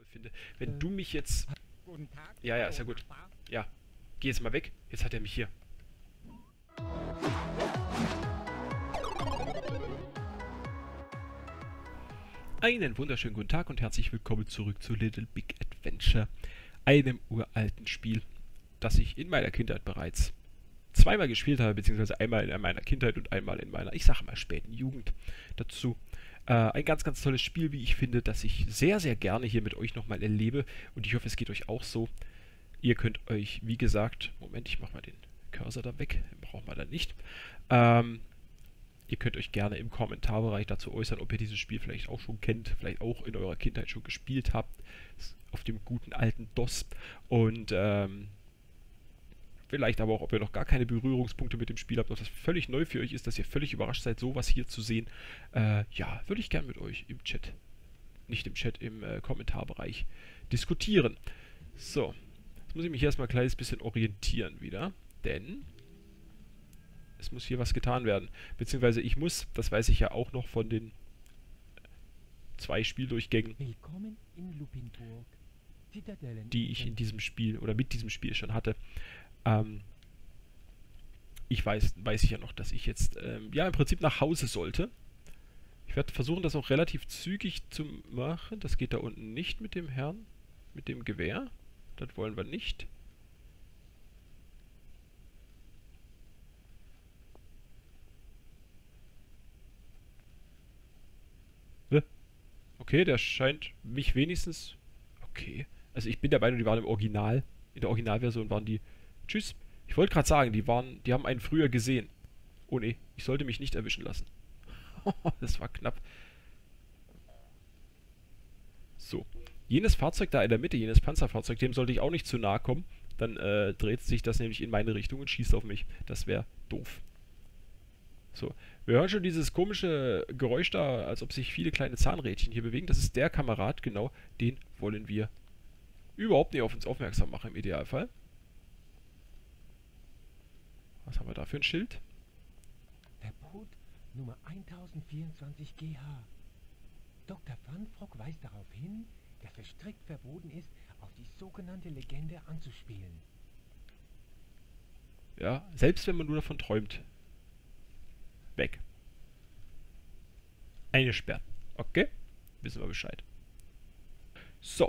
finde. Wenn du mich jetzt... Guten Tag. Ja, ja, ist ja gut. Ja, geh jetzt mal weg. Jetzt hat er mich hier. Einen wunderschönen guten Tag und herzlich willkommen zurück zu Little Big Adventure. Einem uralten Spiel, das ich in meiner Kindheit bereits zweimal gespielt habe, beziehungsweise einmal in meiner Kindheit und einmal in meiner, ich sage mal, späten Jugend dazu. Ein ganz, ganz tolles Spiel, wie ich finde, das ich sehr, sehr gerne hier mit euch nochmal erlebe und ich hoffe, es geht euch auch so. Ihr könnt euch, wie gesagt, Moment, ich mache mal den Cursor da weg, den brauchen wir dann nicht. Ihr könnt euch gerne im Kommentarbereich dazu äußern, ob ihr dieses Spiel vielleicht auch schon kennt, vielleicht auch in eurer Kindheit schon gespielt habt, auf dem guten alten DOS und vielleicht aber auch, ob ihr noch gar keine Berührungspunkte mit dem Spiel habt, ob das völlig neu für euch ist, dass ihr völlig überrascht seid, sowas hier zu sehen. Ja, würde ich gerne mit euch im Chat, nicht im Chat, im Kommentarbereich diskutieren. So, jetzt muss ich mich erstmal ein kleines bisschen orientieren wieder, denn es muss hier was getan werden. Beziehungsweise ich muss, das weiß ich ja auch noch von den 2 Spieldurchgängen, Willkommen in Lupinburg. die ich in diesem Spiel oder mit diesem Spiel schon hatte. Ich weiß ich ja noch, dass ich jetzt ja im Prinzip nach Hause sollte. Ich werde versuchen, das auch relativ zügig zu machen. Das geht da unten nicht mit dem Herrn, mit dem Gewehr. Das wollen wir nicht. Okay, der scheint mich wenigstens... Okay. Also ich bin der Meinung, die waren im Original. In der Originalversion waren die... Tschüss. Ich wollte gerade sagen, die haben einen früher gesehen. Oh ne, ich sollte mich nicht erwischen lassen. Das war knapp. So. Jenes Fahrzeug da in der Mitte, jenes Panzerfahrzeug, dem sollte ich auch nicht zu nahe kommen. Dann dreht sich das nämlich in meine Richtung und schießt auf mich. Das wäre doof. So, wir hören schon dieses komische Geräusch da, als ob sich viele kleine Zahnrädchen hier bewegen. Das ist der Kamerad, genau, den wollen wir überhaupt nicht auf uns aufmerksam machen im Idealfall. Was haben wir da für ein Schild? Verbot Nummer 1024 GH. Dr. Fanfrock weist darauf hin, dass es strikt verboten ist, auf die sogenannte Legende anzuspielen. Ja, selbst wenn man nur davon träumt. Weg. Eingesperrt. Okay, wissen wir Bescheid. So.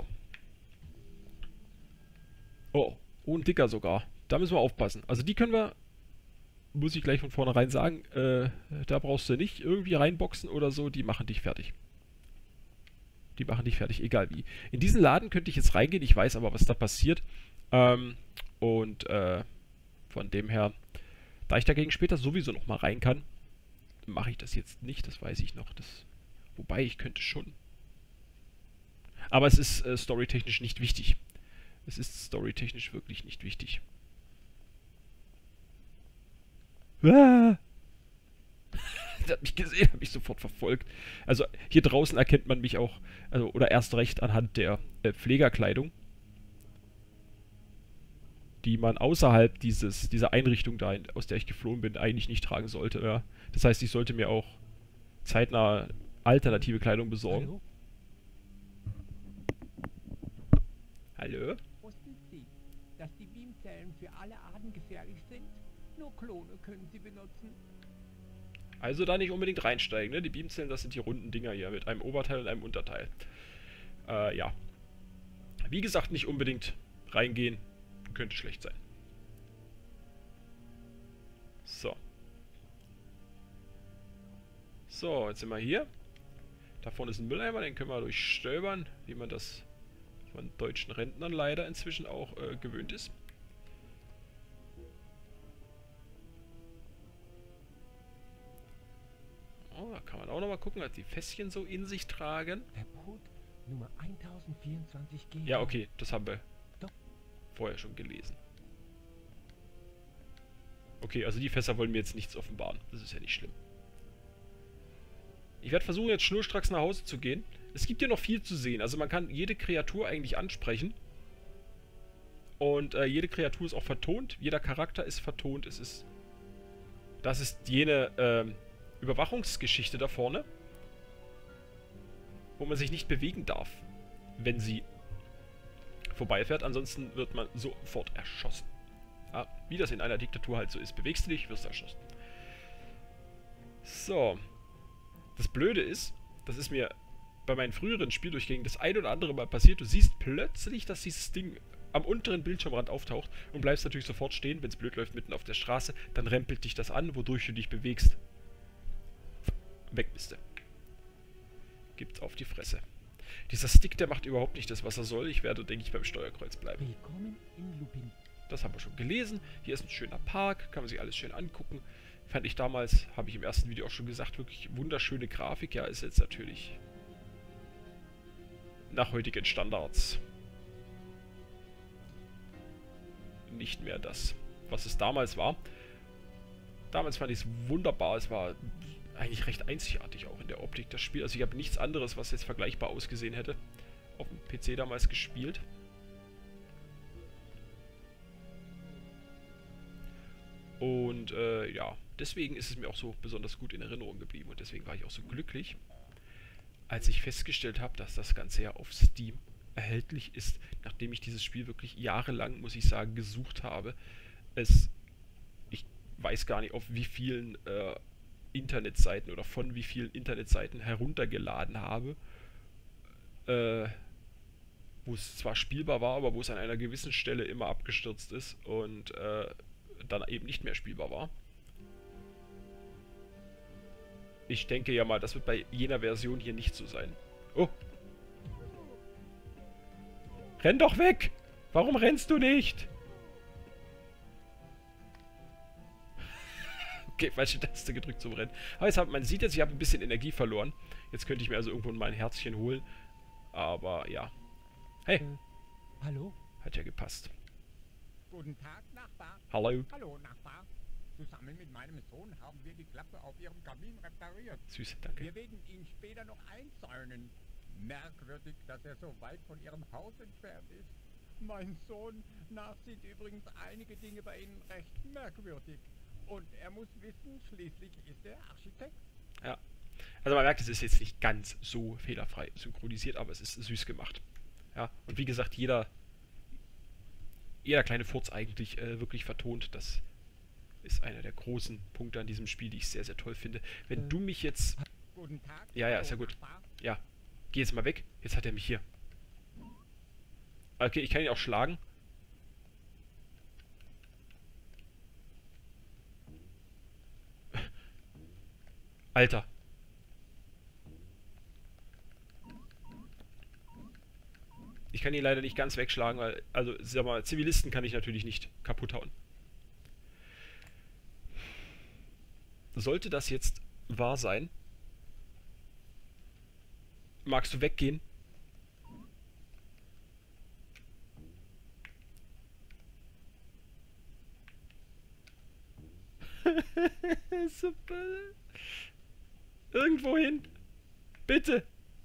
Oh, ein dicker sogar. Da müssen wir aufpassen. Also die können wir, muss ich gleich von vornherein sagen, da brauchst du nicht irgendwie reinboxen oder so, die machen dich fertig. Die machen dich fertig, egal wie. In diesen Laden könnte ich jetzt reingehen, ich weiß aber, was da passiert. Von dem her, da ich dagegen später sowieso nochmal rein kann, mache ich das jetzt nicht, das weiß ich noch. Wobei, ich könnte schon. Aber es ist storytechnisch nicht wichtig. Es ist storytechnisch wirklich nicht wichtig. Ah! Der hat mich gesehen, hat mich sofort verfolgt. Also hier draußen erkennt man mich auch, also, oder erst recht anhand der Pflegerkleidung, die man außerhalb dieser Einrichtung da, aus der ich geflohen bin, eigentlich nicht tragen sollte. Ja. Das heißt, ich sollte mir auch zeitnah alternative Kleidung besorgen. Hallo? Wussten Sie, dass die Beamzellen für alle Arten gefährlich sind? Nur Klone können sie benutzen. Also da nicht unbedingt reinsteigen, ne? Die Beamzellen, das sind die runden Dinger hier mit einem Oberteil und einem Unterteil. Ja. Wie gesagt, nicht unbedingt reingehen. Könnte schlecht sein. So. So, jetzt sind wir hier. Da vorne ist ein Mülleimer, den können wir durchstöbern, wie man das von deutschen Rentnern leider inzwischen auch gewöhnt ist. Oh, da kann man auch nochmal gucken, was die Fässchen so in sich tragen. Verbot Nummer 1024 GH. Ja, okay, das haben wir vorher schon gelesen. Okay, also die Fässer wollen mir jetzt nichts offenbaren. Das ist ja nicht schlimm. Ich werde versuchen, jetzt schnurstracks nach Hause zu gehen. Es gibt hier noch viel zu sehen. Also man kann jede Kreatur eigentlich ansprechen. Und jede Kreatur ist auch vertont. Jeder Charakter ist vertont. Das ist jene Überwachungsgeschichte da vorne, wo man sich nicht bewegen darf, wenn sie vorbeifährt. Ansonsten wird man sofort erschossen. Ja, wie das in einer Diktatur halt so ist. Bewegst du dich, wirst du erschossen. So. Das Blöde ist, das ist mir bei meinen früheren Spieldurchgängen das ein oder andere Mal passiert. Du siehst plötzlich, dass dieses Ding am unteren Bildschirmrand auftaucht und bleibst natürlich sofort stehen, wenn es blöd läuft, mitten auf der Straße. Dann rempelt dich das an, wodurch du dich bewegst. Weg bist du. Gibt's auf die Fresse. Dieser Stick, der macht überhaupt nicht das, was er soll. Ich werde, denke ich, beim Steuerkreuz bleiben. Willkommen in Lupin. Das haben wir schon gelesen. Hier ist ein schöner Park, kann man sich alles schön angucken. Fand ich damals, habe ich im ersten Video auch schon gesagt, wirklich wunderschöne Grafik. Ja, ist jetzt natürlich nach heutigen Standards nicht mehr das, was es damals war. Damals fand ich es wunderbar. Es war eigentlich recht einzigartig auch in der Optik, das Spiel. Also ich habe nichts anderes, was jetzt vergleichbar ausgesehen hätte, auf dem PC damals gespielt. Und ja, deswegen ist es mir auch so besonders gut in Erinnerung geblieben. Und deswegen war ich auch so glücklich, als ich festgestellt habe, dass das Ganze ja auf Steam erhältlich ist, nachdem ich dieses Spiel wirklich jahrelang, muss ich sagen, gesucht habe. Ich weiß gar nicht, auf wie vielen Internetseiten oder von wie vielen Internetseiten heruntergeladen habe, wo es zwar spielbar war, aber wo es an einer gewissen Stelle immer abgestürzt ist und dann eben nicht mehr spielbar war. Ich denke ja mal, das wird bei jener Version hier nicht so sein. Oh! Renn doch weg! Warum rennst du nicht? Okay, falsche Taste gedrückt zum Rennen. Aber jetzt man sieht jetzt, ich habe ein bisschen Energie verloren. Jetzt könnte ich mir also irgendwo mal ein Herzchen holen. Aber ja. Hey! Hallo? Hat ja gepasst. Guten Tag, Nachbar. Hallo. Hallo, Nachbar. Zusammen mit meinem Sohn haben wir die Klappe auf Ihrem Kamin repariert. Süß, danke. Wir werden ihn später noch einzäunen. Merkwürdig, dass er so weit von Ihrem Haus entfernt ist. Mein Sohn nachsieht übrigens einige Dinge bei Ihnen recht merkwürdig. Und er muss wissen, schließlich ist er Architekt. Ja. Also man merkt, es ist jetzt nicht ganz so fehlerfrei synchronisiert, aber es ist süß gemacht. Ja. Und wie gesagt, jeder kleine Furz eigentlich wirklich vertont. Das ist einer der großen Punkte an diesem Spiel, die ich sehr, sehr toll finde. Wenn du mich jetzt... Guten Tag. Ja, ja, ist ja gut. Nachbar. Ja. Geh jetzt mal weg. Jetzt hat er mich hier. Okay, ich kann ihn auch schlagen. Alter. Ich kann ihn leider nicht ganz wegschlagen, weil, also, sag mal, Zivilisten kann ich natürlich nicht kaputt hauen. Sollte das jetzt wahr sein, magst du weggehen? Super. Irgendwo hin. Bitte.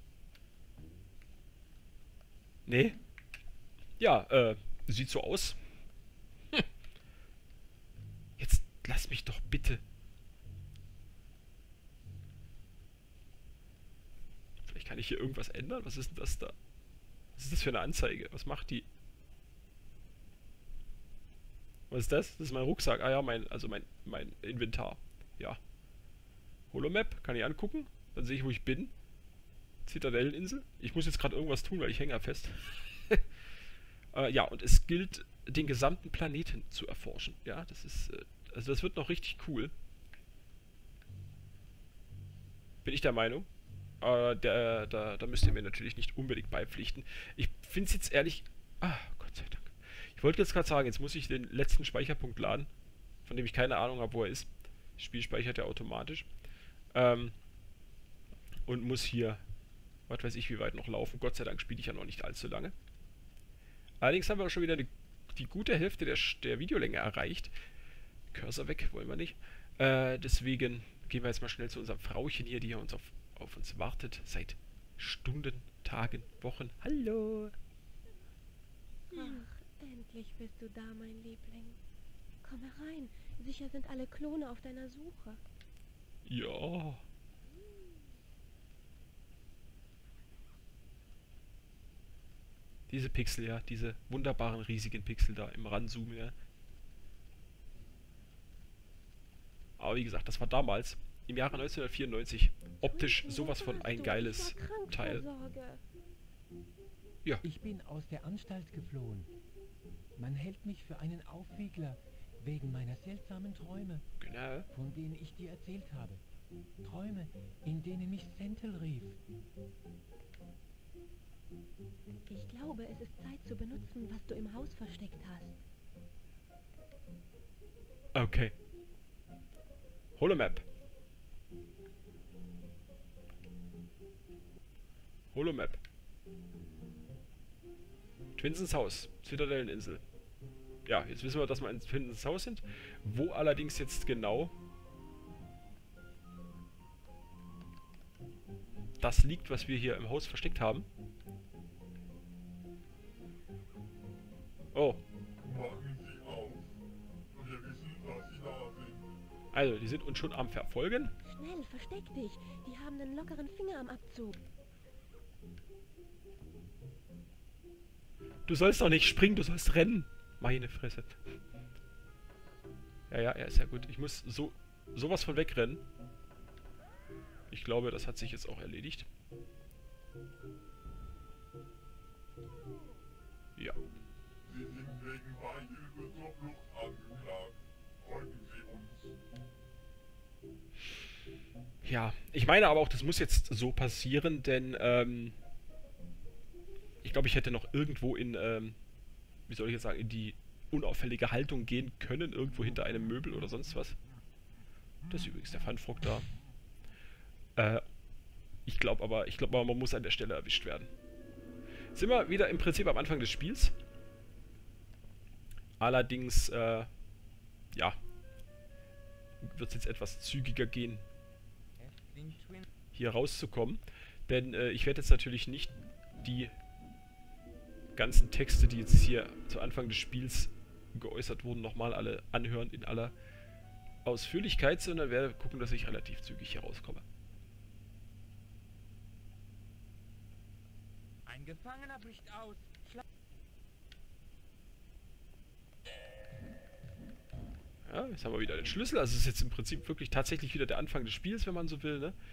Nee. Ja, sieht so aus. Hm. Jetzt lass mich doch bitte. Vielleicht kann ich hier irgendwas ändern. Was ist denn das da? Was ist das für eine Anzeige? Was macht die? Was ist das? Das ist mein Rucksack. Ah ja, mein Inventar. Ja. Holomap, kann ich angucken. Dann sehe ich, wo ich bin. Zitadelleninsel. Ich muss jetzt gerade irgendwas tun, weil ich hänge ja fest. Ja, und es gilt, den gesamten Planeten zu erforschen. Ja, das ist, also das wird noch richtig cool. Bin ich der Meinung. Da müsst ihr mir natürlich nicht unbedingt beipflichten. Ich finde es jetzt ehrlich... Ah, Gott sei Dank. Ich wollte jetzt gerade sagen, jetzt muss ich den letzten Speicherpunkt laden, von dem ich keine Ahnung habe, wo er ist. Das Spiel speichert ja automatisch. Und muss hier, was weiß ich, wie weit noch laufen. Gott sei Dank spiele ich ja noch nicht allzu lange. Allerdings haben wir auch schon wieder die gute Hälfte der Videolänge erreicht. Cursor weg, wollen wir nicht. Deswegen gehen wir jetzt mal schnell zu unserem Frauchen hier, die hier auf uns wartet. Seit Stunden, Tagen, Wochen. Hallo! Ach, endlich bist du da, mein Liebling. Komm herein. Sicher sind alle Klone auf deiner Suche. Ja. Diese Pixel, ja. Diese wunderbaren, riesigen Pixel da im Ranzoomen, ja. Aber wie gesagt, das war damals, im Jahre 1994, optisch sowas von ein geiles Teil. Ja. Ich bin aus der Anstalt geflohen. Man hält mich für einen Aufwiegler wegen meiner seltsamen Träume, Genau. von denen ich dir erzählt habe. Träume, in denen mich Sentel rief. Ich glaube, es ist Zeit zu benutzen, was du im Haus versteckt hast. Okay. Holomap. Holomap. Twinsons Haus. Zitadelleninsel. Ja, jetzt wissen wir, dass wir in Twinsons Haus sind. Wo allerdings jetzt genau das liegt, was wir hier im Haus versteckt haben. Oh. Machen Sie auf. Wir wissen, dass Sie da sind. Also, die sind uns schon am Verfolgen. Schnell, versteck dich. Die haben einen lockeren Finger am Abzug. Du sollst doch nicht springen, du sollst rennen. Meine Fresse. Ja, ist ja gut. Ich muss sowas von wegrennen. Ich glaube, das hat sich jetzt auch erledigt. Ja. Sie sind wegen Beihilfe zur Flucht angeklagt. Folgen Sie uns. Ja, ich meine aber auch, das muss jetzt so passieren, denn, ich glaube, ich hätte noch irgendwo in, wie soll ich jetzt sagen, in die unauffällige Haltung gehen können, irgendwo hinter einem Möbel oder sonst was. Das ist übrigens der Pfannfrock da. Ich glaube aber, man muss an der Stelle erwischt werden. Sind wir wieder im Prinzip am Anfang des Spiels. Allerdings, ja, wird es jetzt etwas zügiger gehen, hier rauszukommen. Denn ich werde jetzt natürlich nicht die ganzen Texte, die jetzt hier zu Anfang des Spiels geäußert wurden, nochmal alle anhören in aller Ausführlichkeit, sondern werde gucken, dass ich relativ zügig hier rauskomme. Ein Gefangener bricht aus. Ja, jetzt haben wir wieder den Schlüssel. Also es ist jetzt im Prinzip wirklich tatsächlich wieder der Anfang des Spiels, wenn man so will, ne?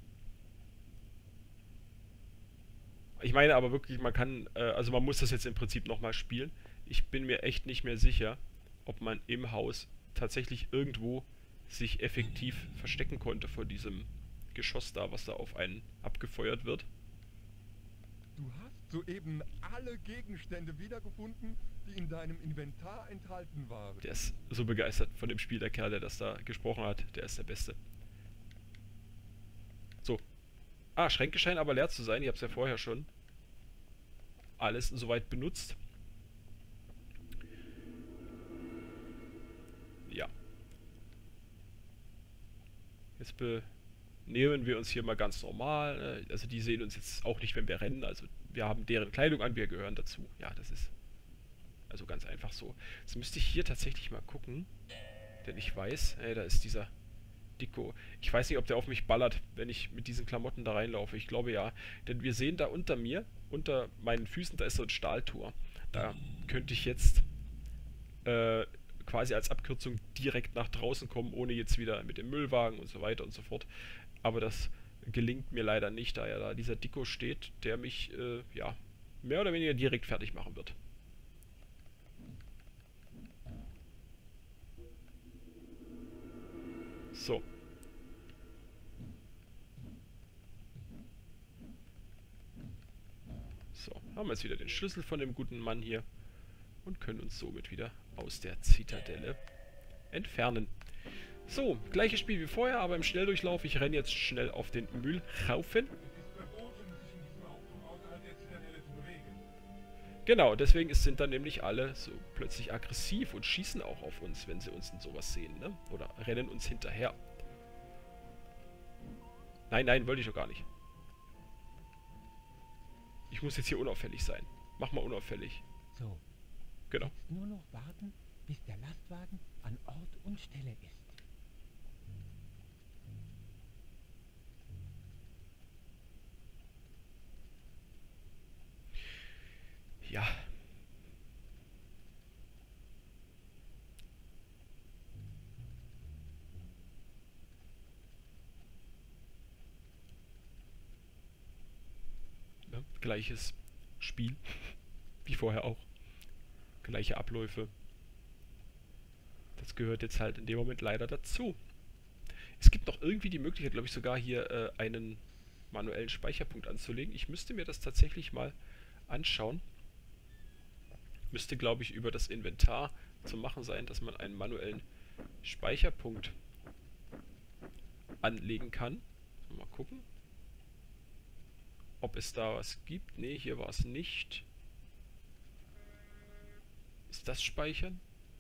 Ich meine aber wirklich, man kann, also man muss das jetzt im Prinzip nochmal spielen. Ich bin mir echt nicht mehr sicher, ob man im Haus tatsächlich irgendwo sich effektiv verstecken konnte vor diesem Geschoss da, was da auf einen abgefeuert wird. Du hast soeben alle Gegenstände wiedergefunden, die in deinem Inventar enthalten waren. Der ist so begeistert von dem Spiel, der Kerl, der das da gesprochen hat. Der ist der Beste. So. Ah, Schränke scheinen aber leer zu sein. Ich habe es ja vorher schon alles soweit benutzt. Ja. Jetzt benehmen wir uns hier mal ganz normal. Ne? Also die sehen uns jetzt auch nicht, wenn wir rennen. Also wir haben deren Kleidung an, wir gehören dazu. Ja, das ist also ganz einfach so. Jetzt müsste ich hier tatsächlich mal gucken. Denn ich weiß, da ist dieser Dicko. Ich weiß nicht, ob der auf mich ballert, wenn ich mit diesen Klamotten da reinlaufe. Ich glaube ja. Denn wir sehen da unter mir, unter meinen Füßen, da ist so ein Stahltor. Da könnte ich jetzt quasi als Abkürzung direkt nach draußen kommen, ohne jetzt wieder mit dem Müllwagen und so weiter und so fort. Aber das gelingt mir leider nicht, da ja da dieser Dicko steht, der mich, ja, mehr oder weniger direkt fertig machen wird. So. So, haben wir jetzt wieder den Schlüssel von dem guten Mann hier und können uns somit wieder aus der Zitadelle entfernen. So, gleiches Spiel wie vorher, aber im Schnelldurchlauf. Ich renne jetzt schnell auf den Müllhaufen. Genau, deswegen sind dann nämlich alle so plötzlich aggressiv und schießen auch auf uns, wenn sie uns in sowas sehen, ne? Oder rennen uns hinterher. Nein, nein, wollte ich doch gar nicht. Ich muss jetzt hier unauffällig sein. Mach mal unauffällig. So, Genau. jetzt nur noch warten, bis der Lastwagen an Ort und Stelle ist. ja. Ne? Gleiches Spiel, wie vorher auch. Gleiche Abläufe. Das gehört jetzt halt in dem Moment leider dazu. Es gibt noch irgendwie die Möglichkeit, glaube ich, sogar hier einen manuellen Speicherpunkt anzulegen. Ich müsste mir das tatsächlich mal anschauen. Müsste, glaube ich, über das Inventar zu machen sein, dass man einen manuellen Speicherpunkt anlegen kann. Mal gucken, ob es da was gibt. Ne, hier war es nicht. Ist das Speichern?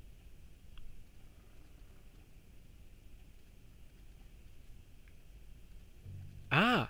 Ah!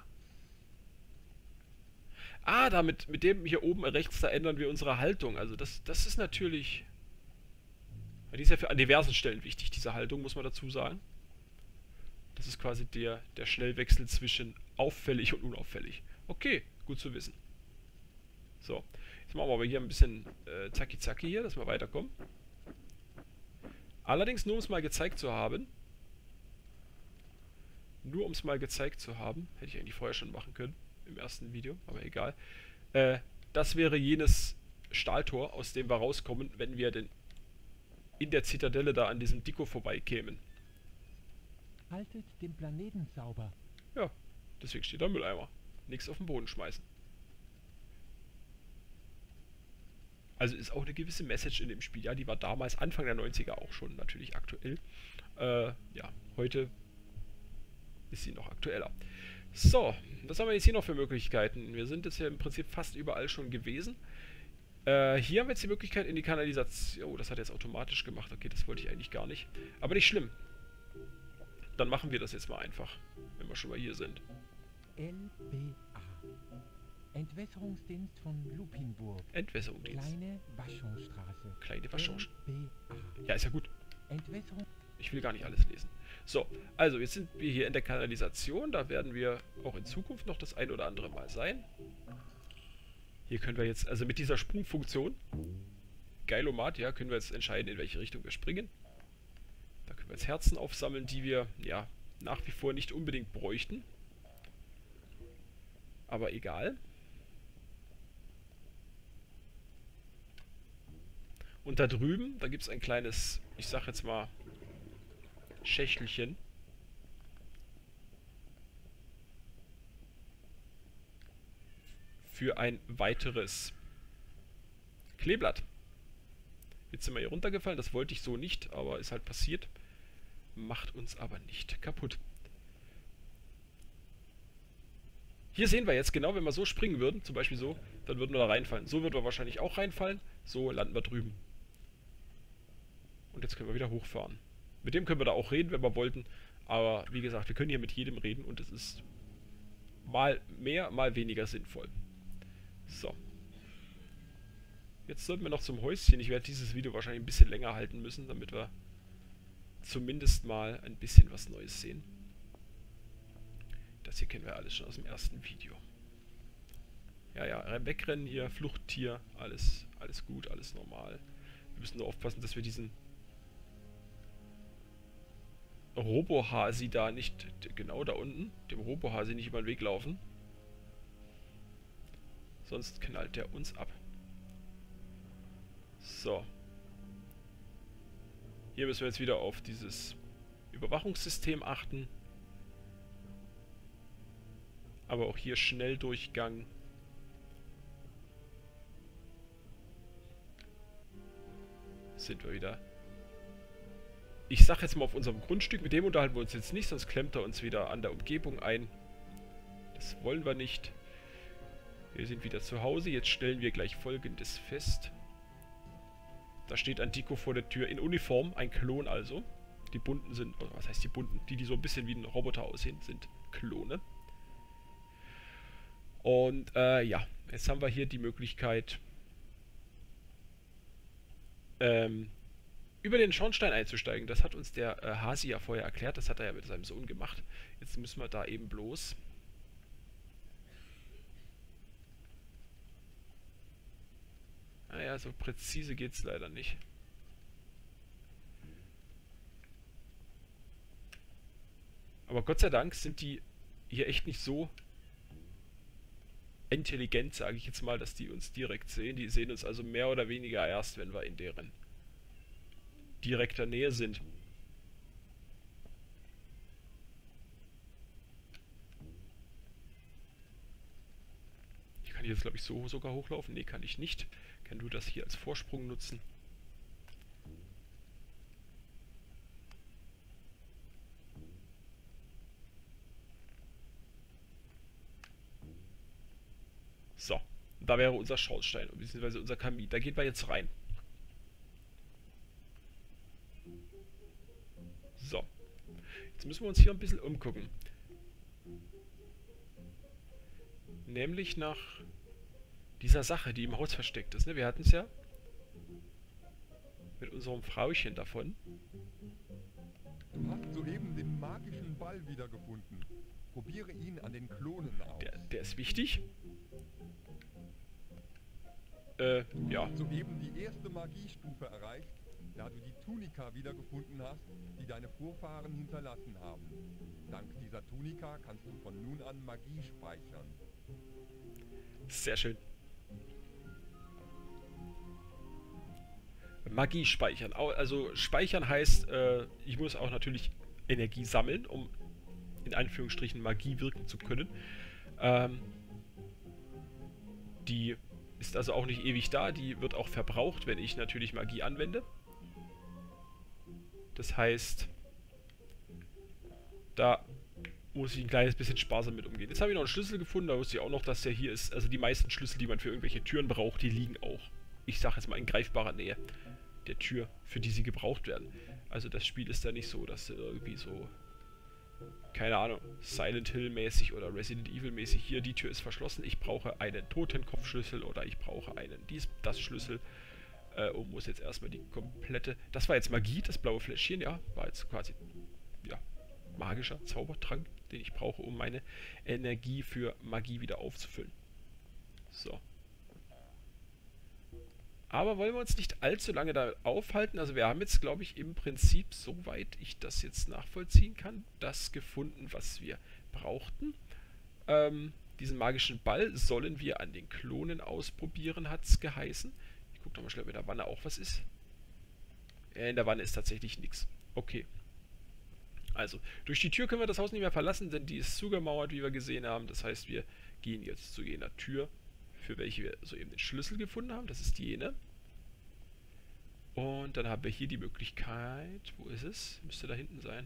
Ah, damit, mit dem hier oben rechts, da ändern wir unsere Haltung. Also das ist natürlich... Die ist ja an diversen Stellen wichtig, diese Haltung, muss man dazu sagen. Das ist quasi der Schnellwechsel zwischen auffällig und unauffällig. Okay, gut zu wissen. So, jetzt machen wir aber hier ein bisschen zacki-zacki hier, dass wir weiterkommen. Allerdings nur, um es mal gezeigt zu haben. Nur um es mal gezeigt zu haben. Hätte ich eigentlich vorher schon machen können. Im ersten Video, aber egal. Das wäre jenes Stahltor, aus dem wir rauskommen, wenn wir denn in der Zitadelle da an diesem Diko vorbeikämen. Haltet den Planeten sauber. Ja, deswegen steht da Mülleimer. Nichts auf den Boden schmeißen. Also ist auch eine gewisse Message in dem Spiel. Ja, die war damals, Anfang der 90er auch schon natürlich aktuell. Ja, heute ist sie noch aktueller. So, was haben wir jetzt hier noch für Möglichkeiten? Wir sind jetzt ja im Prinzip fast überall schon gewesen. Hier haben wir jetzt die Möglichkeit in die Kanalisation. Oh, das hat er jetzt automatisch gemacht. Okay, das wollte ich eigentlich gar nicht. Aber nicht schlimm. Dann machen wir das jetzt mal einfach, wenn wir schon mal hier sind. LBA. Entwässerungsdienst von Lupinburg. Entwässerungsdienst. Kleine Waschungsstraße. Kleine Waschungsstraße. LBA. Ja, ist ja gut. Entwässerung. Ich will gar nicht alles lesen. So, also jetzt sind wir hier in der Kanalisation. Da werden wir auch in Zukunft noch das ein oder andere Mal sein. Hier können wir jetzt, also mit dieser Sprungfunktion, Geilomat, ja, können wir jetzt entscheiden, in welche Richtung wir springen. Da können wir jetzt Herzen aufsammeln, die wir, ja, nach wie vor nicht unbedingt bräuchten. Aber egal. Und da drüben, da gibt es ein kleines, ich sag jetzt mal, Schächtelchen. Für ein weiteres Kleeblatt. Jetzt sind wir hier runtergefallen, das wollte ich so nicht, aber ist halt passiert. Macht uns aber nicht kaputt. Hier sehen wir jetzt genau, wenn wir so springen würden, zum Beispiel so, dann würden wir da reinfallen. So würden wir wahrscheinlich auch reinfallen, so landen wir drüben. Und jetzt können wir wieder hochfahren. Mit dem können wir da auch reden, wenn wir wollten, aber wie gesagt, wir können hier mit jedem reden und es ist mal mehr, mal weniger sinnvoll. So. Jetzt sollten wir noch zum Häuschen. Ich werde dieses Video wahrscheinlich ein bisschen länger halten müssen, damit wir zumindest mal ein bisschen was Neues sehen. Das hier kennen wir alles schon aus dem ersten Video. Ja, ja, wegrennen hier, Fluchttier, alles gut, alles normal. Wir müssen nur aufpassen, dass wir diesen Robohasi da nicht, genau da unten, dem Robohasi nicht über den Weg laufen. Sonst knallt der uns ab. So. Hier müssen wir jetzt wieder auf dieses Überwachungssystem achten. Aber auch hier Schnelldurchgang. Sind wir wieder. Ich sag jetzt mal auf unserem Grundstück, mit dem unterhalten wir uns jetzt nicht, sonst klemmt er uns wieder an der Umgebung ein. Das wollen wir nicht. Wir sind wieder zu Hause. Jetzt stellen wir gleich Folgendes fest. Da steht ein Diko vor der Tür in Uniform, ein Klon also. Die bunten sind, oder was heißt die bunten? Die so ein bisschen wie ein Roboter aussehen, sind Klone. Und ja, jetzt haben wir hier die Möglichkeit, über den Schornstein einzusteigen. Das hat uns der Hasi ja vorher erklärt, das hat er ja mit seinem Sohn gemacht. Jetzt müssen wir da eben bloß Naja, so präzise geht's leider nicht. Aber Gott sei Dank sind die hier echt nicht so intelligent, sage ich jetzt mal, dass die uns direkt sehen. Die sehen uns also mehr oder weniger erst, wenn wir in deren direkter Nähe sind. Ich kann jetzt, glaube ich, so sogar hochlaufen. Nee, kann ich nicht. Kann du das hier als Vorsprung nutzen? So, da wäre unser Schornstein, beziehungsweise unser Kamin. Da gehen wir jetzt rein. So. Jetzt müssen wir uns hier ein bisschen umgucken. Nämlich nach dieser Sache, die im Haus versteckt ist. Ne? Wir hatten es ja mit unserem Frauchen davon. Du hast soeben den magischen Ball wiedergefunden. Probiere ihn an den Klonen aus. Der ist wichtig. Ja. Soeben die erste Magiestufe erreicht, da du die Tunika wiedergefunden hast, die deine Vorfahren hinterlassen haben. Dank dieser Tunika kannst du von nun an Magie speichern. Sehr schön. Magie speichern. Also speichern heißt, ich muss auch natürlich Energie sammeln, um in Anführungsstrichen Magie wirken zu können. Die ist also auch nicht ewig da, die wird auch verbraucht, wenn ich natürlich Magie anwende. Das heißt, da muss ich ein kleines bisschen sparsam mit umgehen. Jetzt habe ich noch einen Schlüssel gefunden, da wusste ich auch noch, dass der hier ist. Also die meisten Schlüssel, die man für irgendwelche Türen braucht, die liegen auch, ich sage jetzt mal, in greifbarer Nähe der Tür, für die sie gebraucht werden. Also das Spiel ist da nicht so, dass irgendwie so, keine Ahnung, Silent Hill mäßig oder Resident Evil mäßig, hier die Tür ist verschlossen, ich brauche einen Totenkopfschlüssel oder ich brauche einen das Schlüssel und muss jetzt erstmal die komplette, das war jetzt Magie, das blaue Fläschchen, ja, war jetzt quasi, ja, magischer Zaubertrank, den ich brauche, um meine Energie für Magie wieder aufzufüllen. So. Aber wollen wir uns nicht allzu lange damit aufhalten. Also wir haben jetzt, glaube ich, im Prinzip, soweit ich das jetzt nachvollziehen kann, das gefunden, was wir brauchten. Diesen magischen Ball sollen wir an den Klonen ausprobieren, hat es geheißen. Ich gucke nochmal schnell, ob in der Wanne auch was ist. In der Wanne ist tatsächlich nichts. Okay. Also, durch die Tür können wir das Haus nicht mehr verlassen, denn die ist zugemauert, wie wir gesehen haben. Das heißt, wir gehen jetzt zu jener Tür, für welche wir soeben den Schlüssel gefunden haben. Das ist jene. Und dann haben wir hier die Möglichkeit, wo ist es? Müsste da hinten sein.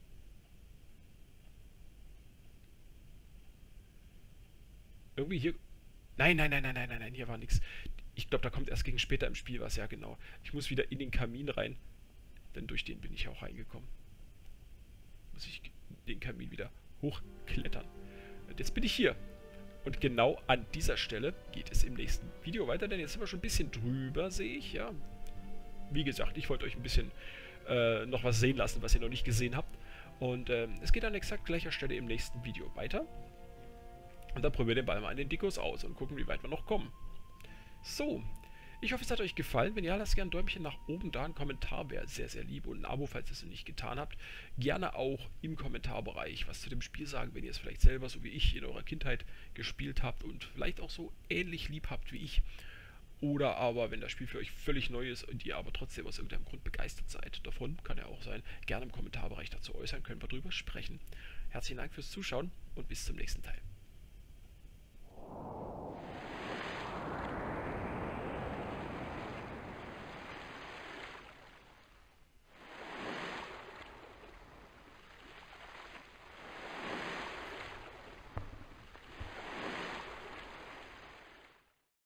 Irgendwie hier... Nein, hier war nichts. Ich glaube, da kommt erst gegen später im Spiel was, ja genau. Ich muss wieder in den Kamin rein, denn durch den bin ich auch reingekommen. Muss ich den Kamin wieder hochklettern. Und jetzt bin ich hier. Und genau an dieser Stelle geht es im nächsten Video weiter, denn jetzt sind wir schon ein bisschen drüber, sehe ich, ja. Wie gesagt, ich wollte euch ein bisschen noch was sehen lassen, was ihr noch nicht gesehen habt. Und es geht an exakt gleicher Stelle im nächsten Video weiter. Und dann probieren wir den Ball mal an den Dikos aus und gucken, wie weit wir noch kommen. So, ich hoffe, es hat euch gefallen. Wenn ja, lasst gerne ein Däumchen nach oben da. Ein Kommentar wäre sehr, sehr lieb. Und ein Abo, falls ihr es noch nicht getan habt. Gerne auch im Kommentarbereich was zu dem Spiel sagen, wenn ihr es vielleicht selber, so wie ich, in eurer Kindheit gespielt habt und vielleicht auch so ähnlich lieb habt wie ich. Oder aber, wenn das Spiel für euch völlig neu ist und ihr aber trotzdem aus irgendeinem Grund begeistert seid davon, kann ja auch sein, gerne im Kommentarbereich dazu äußern, können wir drüber sprechen. Herzlichen Dank fürs Zuschauen und bis zum nächsten Teil.